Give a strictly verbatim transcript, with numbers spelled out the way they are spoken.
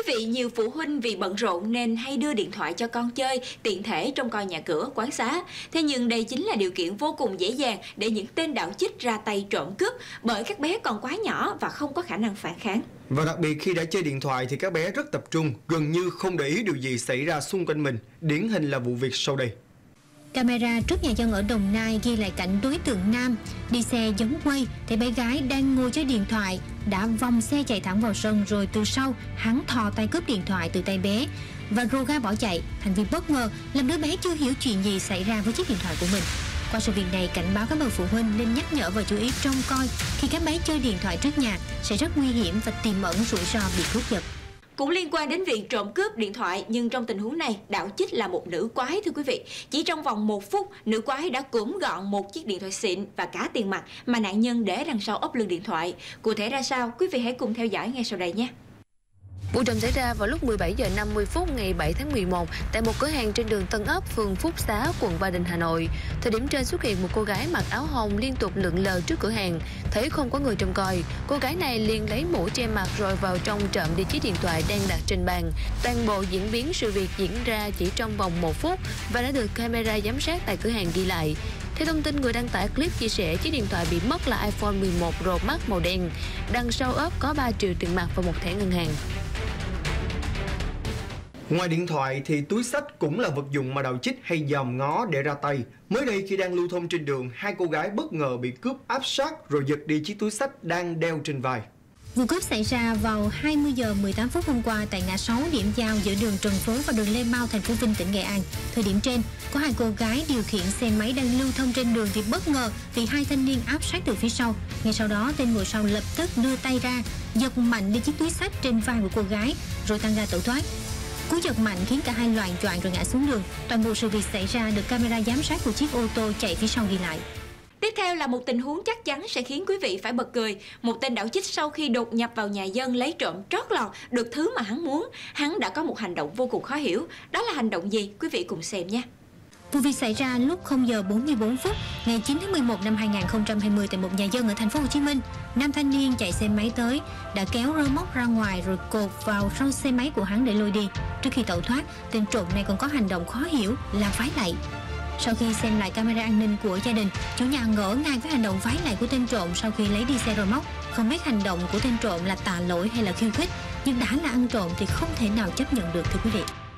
vị, nhiều phụ huynh vì bận rộn nên hay đưa điện thoại cho con chơi, tiện thể trông coi nhà cửa, quán xá. Thế nhưng đây chính là điều kiện vô cùng dễ dàng để những tên đạo chích ra tay trộm cướp, bởi các bé còn quá nhỏ và không có khả năng phản kháng. Và đặc biệt khi đã chơi điện thoại thì các bé rất tập trung, gần như không để ý điều gì xảy ra xung quanh mình. Điển hình là vụ việc sau đây. Camera trước nhà dân ở Đồng Nai ghi lại cảnh đối tượng nam đi xe giống quay thì bé gái đang ngồi chơi điện thoại đã vòng xe chạy thẳng vào sân, rồi từ sau hắn thò tay cướp điện thoại từ tay bé và rô ga bỏ chạy. Hành vi bất ngờ làm đứa bé chưa hiểu chuyện gì xảy ra với chiếc điện thoại của mình. Qua sự việc này, cảnh báo các bậc phụ huynh nên nhắc nhở và chú ý trông coi khi các bé chơi điện thoại trước nhà sẽ rất nguy hiểm và tiềm ẩn rủi ro bị cướp giật. Cũng liên quan đến việc trộm cướp điện thoại, nhưng trong tình huống này, đạo chích là một nữ quái thưa quý vị. Chỉ trong vòng một phút, nữ quái đã cưỡng gọn một chiếc điện thoại xịn và cả tiền mặt mà nạn nhân để đằng sau ốp lưng điện thoại. Cụ thể ra sao, quý vị hãy cùng theo dõi ngay sau đây nhé. Vụ trộm xảy ra vào lúc mười bảy giờ năm mươi phút ngày bảy tháng mười một tại một cửa hàng trên đường Tân Ấp, phường Phúc Xá, quận Ba Đình, Hà Nội. Thời điểm trên xuất hiện một cô gái mặc áo hồng liên tục lượn lờ trước cửa hàng. Thấy không có người trông coi, cô gái này liền lấy mũ che mặt rồi vào trong trộm đi chiếc điện thoại đang đặt trên bàn. Toàn bộ diễn biến sự việc diễn ra chỉ trong vòng một phút và đã được camera giám sát tại cửa hàng ghi lại. Theo thông tin người đăng tải clip chia sẻ, chiếc điện thoại bị mất là iPhone mười một Pro Max màu đen. Đằng sau ốp có ba triệu tiền mặt và một thẻ ngân hàng. Ngoài điện thoại thì túi xách cũng là vật dụng mà đạo chích hay dòm ngó để ra tay. Mới đây khi đang lưu thông trên đường, hai cô gái bất ngờ bị cướp áp sát rồi giật đi chiếc túi xách đang đeo trên vai. Vụ cướp xảy ra vào hai mươi giờ mười tám phút hôm qua tại ngã sáu điểm giao giữa đường Trần Phú và đường Lê Mau, thành phố Vinh, tỉnh Nghệ An. Thời điểm trên, có hai cô gái điều khiển xe máy đang lưu thông trên đường thì bất ngờ bị hai thanh niên áp sát từ phía sau. Ngay sau đó, tên ngồi sau lập tức đưa tay ra, giật mạnh đi chiếc túi xách trên vai của cô gái rồi tăng ga tẩu thoát. Cú giật mạnh khiến cả hai loạng choạng rồi ngã xuống đường. Toàn bộ sự việc xảy ra được camera giám sát của chiếc ô tô chạy phía sau ghi lại. Tiếp theo là một tình huống chắc chắn sẽ khiến quý vị phải bật cười. Một tên đạo chích sau khi đột nhập vào nhà dân lấy trộm trót lọt được thứ mà hắn muốn, hắn đã có một hành động vô cùng khó hiểu. Đó là hành động gì? Quý vị cùng xem nhé. Vụ việc xảy ra lúc không giờ bốn mươi bốn phút ngày chín tháng mười một năm hai nghìn không trăm hai mươi tại một nhà dân ở thành phố Hồ Chí Minh. Nam thanh niên chạy xe máy tới đã kéo rơ móc ra ngoài rồi cột vào sau xe máy của hắn để lôi đi. Trước khi tẩu thoát, tên trộm này còn có hành động khó hiểu là vái lạy. Sau khi xem lại camera an ninh của gia đình, chủ nhà ngỡ ngàng với hành động vái lạy của tên trộm sau khi lấy đi xe rơ móc. Không biết hành động của tên trộm là tà lỗi hay là khiêu khích, nhưng đã là ăn trộm thì không thể nào chấp nhận được thưa quý vị.